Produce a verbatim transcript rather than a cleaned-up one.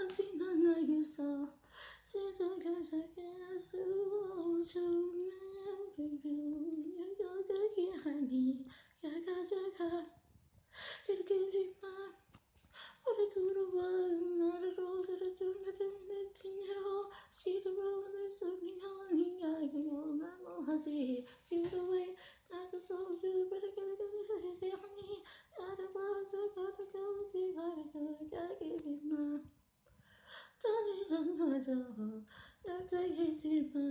지나가겠어 지나가겠어 좋은 하루를 여가게 하니 야가자가 그렇게지만 얼굴로와 나를 오르르르르르 그녀 시도로는 소리하니 야기요나고 하지 지도에 나가 소리를 버리게 하니 나를 봐서 가르고지 가르고 가게지마 가능하죠 나자겠지만